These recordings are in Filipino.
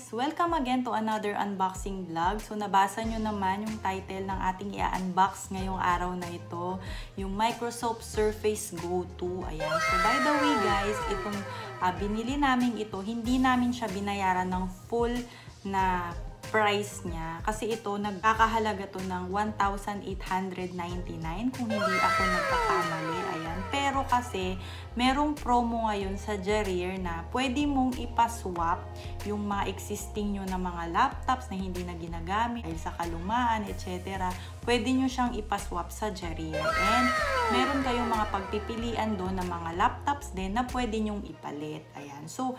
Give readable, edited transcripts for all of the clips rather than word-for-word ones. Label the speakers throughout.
Speaker 1: Welcome again to another unboxing vlog. So nabasa nyo naman yung title ng ating i-unbox ngayong araw na ito, yung Microsoft Surface Go 2. Ayan. So by the way guys, itong binili namin ito, hindi namin siya binayaran ng full na price niya. Kasi ito, nagkakahalaga to ng 1,899 kung hindi ako nagkakamali. Ayan. Pero kasi, merong promo ngayon sa Jarier na pwede mong ipaswap yung mga existing nyo na mga laptops na hindi na ginagamit dahil sa kalumaan, etc. Pwede nyo siyang ipaswap sa Jarier. And meron kayong mga pagpipilian doon ng mga laptops din na pwede nyong ipalit. Ayan. So,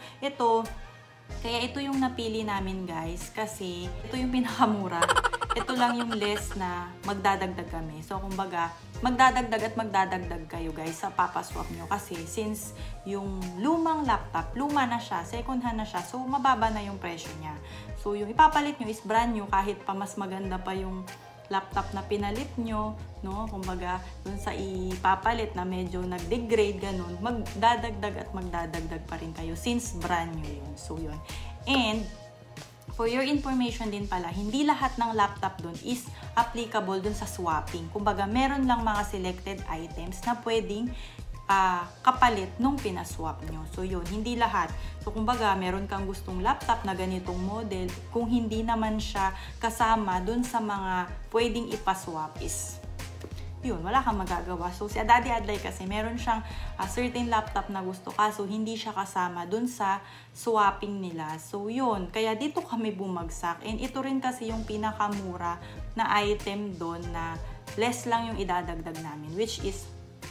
Speaker 1: kaya ito yung napili namin guys kasi ito yung pinakamura. Ito lang yung less na magdadagdag kami. So kumbaga, magdadagdag at magdadagdag kayo guys sa papaswap nyo. Kasi since yung lumang laptop, luma na siya, second hand na siya, so mababa na yung presyo niya. So yung ipapalit nyo is brand new kahit pa mas maganda pa yung laptop na pinalit nyo, no? Kumbaga, dun sa ipapalit na medyo nag-degrade, ganun, magdadagdag at magdadagdag pa rin kayo since brand new yun. So, yun. And, for your information din pala, hindi lahat ng laptop dun is applicable dun sa swapping. Kumbaga, meron lang mga selected items na pwedeng kapalit nung pinaswap nyo. So, yun, hindi lahat. So, kumbaga, meron kang gustong laptop na ganitong model, kung hindi naman siya kasama dun sa mga pwedeng ipaswap is, yun, wala kang magagawa. So, si Daddy Adlay kasi, meron siyang certain laptop na gusto kaso hindi siya kasama dun sa swapping nila. So, yun, kaya dito kami bumagsak. And ito rin kasi yung pinakamura na item dun na less lang yung idadagdag namin, which is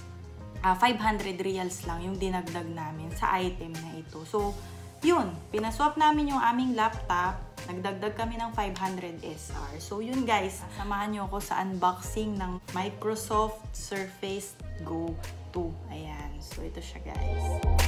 Speaker 1: 500 reals lang yung dinagdag namin sa item na ito. So, yun. Pinaswap namin yung aming laptop. Nagdagdag kami ng 500 SR. So, yun guys. Samahan nyo ako sa unboxing ng Microsoft Surface Go 2. Ayan. So, ito siya guys.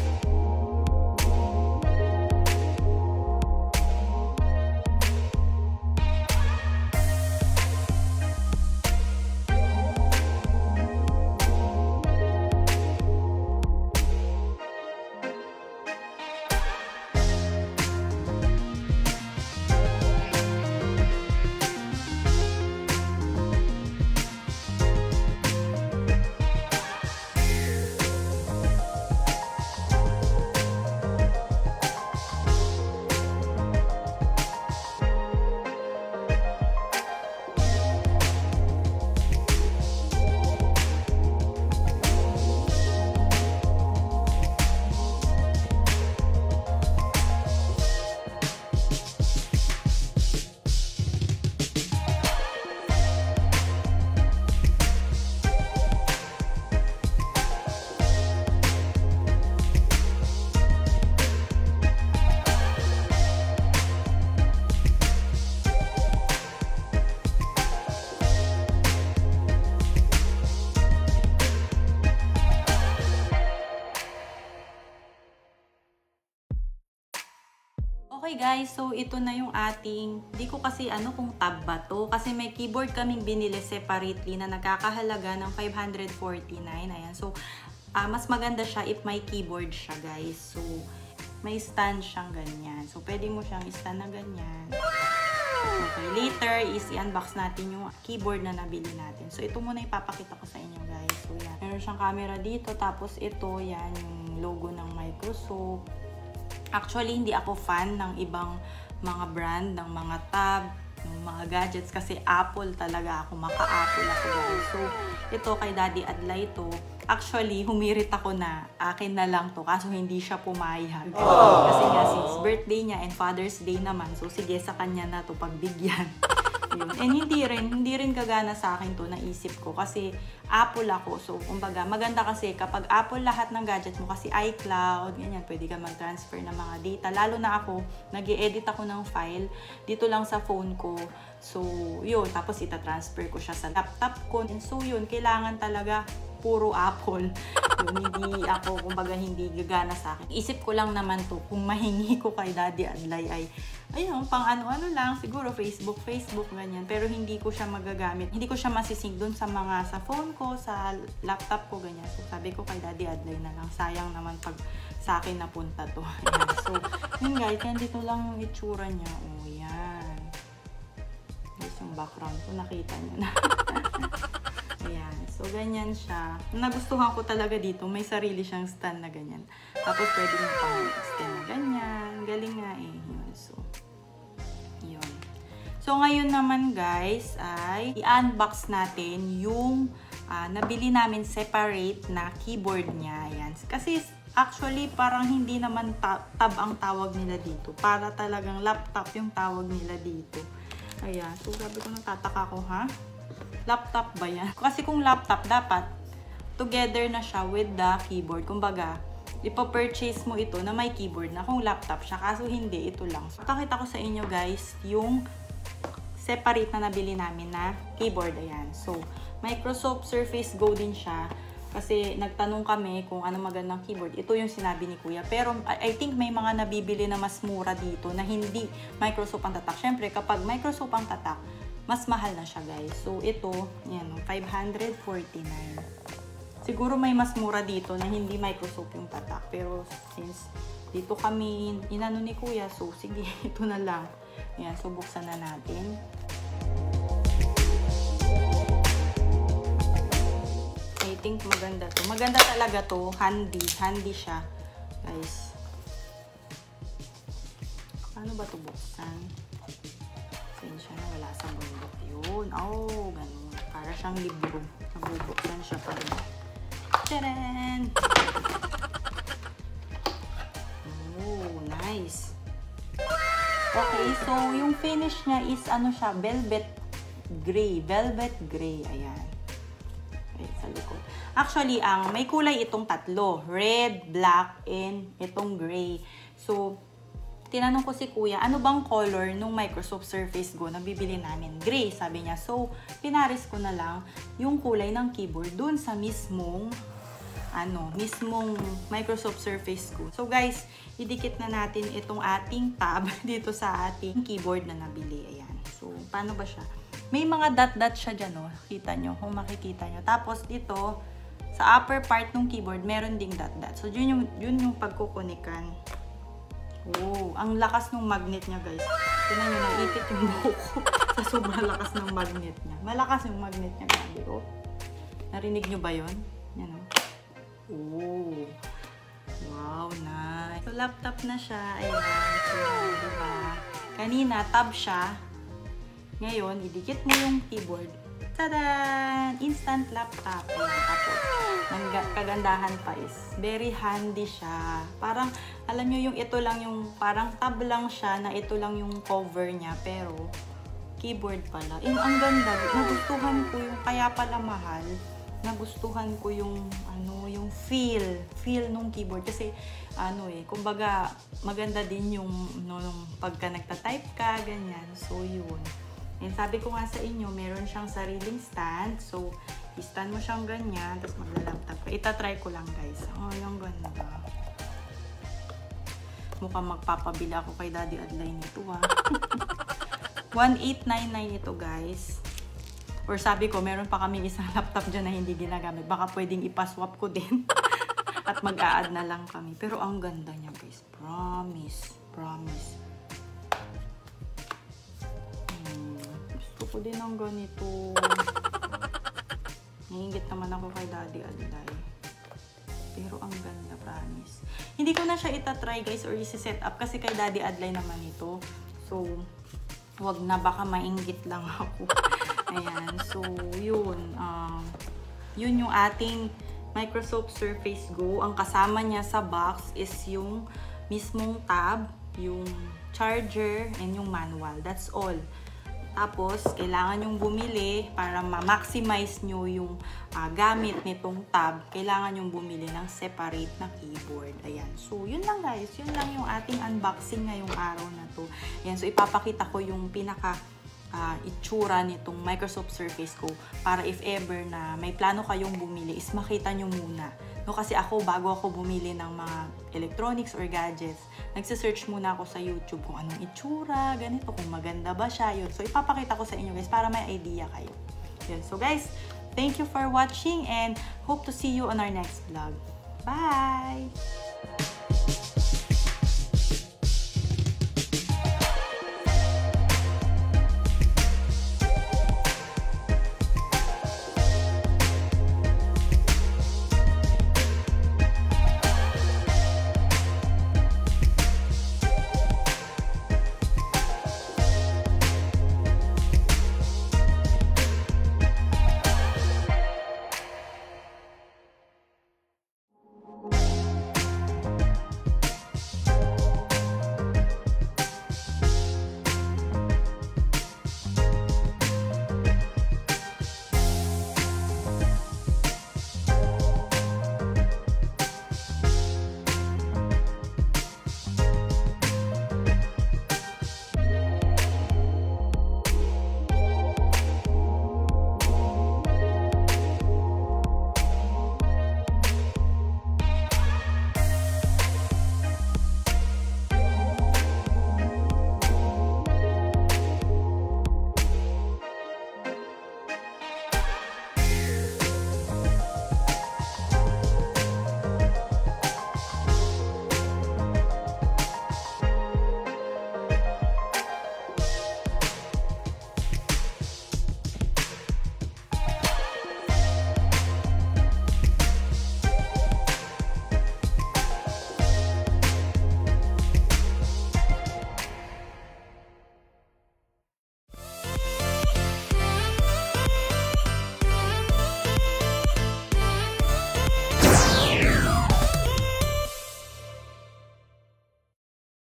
Speaker 1: Okay guys, so ito na yung ating, di ko kasi kung tab ba to, kasi may keyboard kaming binili separately na nagkakahalaga ng 549. Ayan, so mas maganda siya if may keyboard siya guys. So may stand siyang ganyan. So pwede mo siyang stand na ganyan. Okay, later is i-unbox natin yung keyboard na nabili natin. So ito muna ipapakita ko sa inyo guys. So yan, meron siyang camera dito, tapos ito yan yung logo ng Microsoft. Actually, hindi ako fan ng ibang mga brand, ng mga tab, ng mga gadgets kasi Apple talaga ako. Maka-Apple ako guys. So, ito kay Daddy Adlay to. Actually, humirit ako na akin na lang to kaso hindi siya pumayag. Kasi nga, since birthday niya and Father's Day naman, so sige sa kanya na to pagbigyan. Yun. And hindi rin kagana sa akin to, naisip ko kasi Apple ako. So, kumbaga, maganda kasi kapag Apple lahat ng gadget mo kasi iCloud, ganyan, pwede ka mag-transfer ng mga data. Lalo na ako, nag-i-edit ako ng file dito lang sa phone ko. So, yun. Tapos, ita-transfer ko siya sa laptop ko. And so, yun. Kailangan talaga puro Apple. Yun, hindi ako, kumbaga, hindi gagana sa akin. Isip ko lang naman to, kung mahingi ko kay Daddy Adlay ay ayun, pang ano-ano lang, siguro Facebook, ganyan. Pero hindi ko siya magagamit. Hindi ko siya masisync dun sa sa phone ko, sa laptop ko, ganyan. So, sabi ko kay Daddy Adlay na lang. Sayang naman pag sa akin napunta to. Ayan. So, yun guys, yan dito lang yung itsura niya. Oh, yan. Guys, yung background ko, nakita nyo na. Ayan. So, ganyan siya. Nagustuhan ko talaga dito. May sarili siyang stand na ganyan. Tapos, pwede mo pang extend na ganyan. Galing nga eh. Yun. So, yun. So, ngayon naman guys, ay i-unbox natin yung nabili namin separate na keyboard niya. Ayan. Kasi, actually, parang hindi naman tab ang tawag nila dito. Para talagang laptop yung tawag nila dito. Ayan. So, sabi ko, natataka ko, ha? Laptop ba yan? Kasi kung laptop, dapat together na siya with the keyboard. Kumbaga, ipa-purchase mo ito na may keyboard na kung laptop siya. Kaso hindi, ito lang. So, pakita ko sa inyo guys, yung separate na nabili namin na keyboard. Ayan. So, Microsoft Surface Go din siya. Kasi nagtanong kami kung ano magandang keyboard. Ito yung sinabi ni Kuya. Pero I think may mga nabibili na mas mura dito na hindi Microsoft ang tatak. Siyempre, kapag Microsoft ang tatak, mas mahal na siya guys. So, ito, yan, 549. Siguro may mas mura dito na hindi Microsoft yung tatak. Pero, since dito kami inano ni Kuya, so, sige, ito na lang. Yan, so, buksan na natin. I think maganda to. Maganda talaga to. Handy siya. Guys. Paano ba to buksan? Siya na wala sa bundok yun. Oh, ganun. Para siyang libro. Nabubuksan siya pa rin. Tcharan! Oh, nice. Okay, so yung finish niya is ano siya, velvet gray. Velvet gray. Ayan. Okay, sa likod. Actually, may kulay itong tatlo. Red, black, and itong gray. So, tinanong ko si Kuya, ano bang color nung Microsoft Surface Go na bibili namin? Gray, sabi niya. So, pinaris ko na lang yung kulay ng keyboard dun sa mismong Microsoft Surface Go. So, guys, idikit na natin itong ating tab dito sa ating keyboard na nabili. Ayan. So, paano ba siya? May mga dot-dot siya dyan, no? Kita nyo, kung makikita nyo. Tapos, dito, sa upper part ng keyboard, meron ding dot-dot. So, yun yung pagkukunikan. Oh, ang lakas ng magnet niya, guys. Tingnan niyo, naipit yung buhok ko sa sobrang lakas ng magnet niya. Malakas yung magnet niya, grabe. Oh. Narinig niyo ba yun? Yan, oh. Oh. Wow, nice. So, laptop na siya. Ayan. So, diba? Kanina, tab siya. Ngayon, idikit mo yung keyboard. Tada! Instant laptop. Ayan, tapos, ang kagandahan pa is, very handy siya. Parang, alam nyo yung ito lang yung, parang tab lang siya na ito lang yung cover niya. Pero, keyboard pala. Ang ganda. Nagustuhan ko yung, kaya pala mahal. Nagustuhan ko yung, yung feel nung keyboard. Kasi, kumbaga, maganda din yung, pagka nagta-type ka, ganyan. So, yun. And sabi ko nga sa inyo, meron siyang sariling stand. So, i-stand mo siyang ganyan, tapos magla-laptop ka. Itatry ko lang, guys. Oh, yung ganda. Mukhang magpapabila ako kay Daddy Adlay nito, ha. 1899 ito, guys. Or sabi ko, meron pa kami isang laptop dyan na hindi ginagamit. Baka pwedeng ipaswap ko din. At mag-a-add na lang kami. Pero ang ganda niya, guys. Promise. Promise. Gusto ko din ng ganito. Nahingit naman ako kay Daddy Adlay. Pero ang ganda, promise. Hindi ko na siya itatry, guys, or isi-set up kasi kay Daddy Adlay naman ito. So, wag na, baka mainggit lang ako. Ayan. So, yun. Yun yung ating Microsoft Surface Go. Ang kasama niya sa box is yung mismong tab, yung charger, and yung manual. That's all. Tapos, kailangan yung bumili para ma-maximize nyo yung gamit nitong tab. Kailangan yung bumili ng separate na keyboard. Ayan. So, yun lang guys. Yun lang yung ating unboxing ngayong araw na to. Ayan. So, ipapakita ko yung pinaka itsura nitong Microsoft Surface Go para if ever na may plano kayong bumili is makita nyo muna No, kasi ako, bago ako bumili ng mga electronics or gadgets, nagsisearch muna ako sa YouTube kung anong itsura, ganito, kung maganda ba siya, yun. So, ipapakita ko sa inyo guys para may idea kayo. Yun. So guys, thank you for watching and hope to see you on our next vlog. Bye!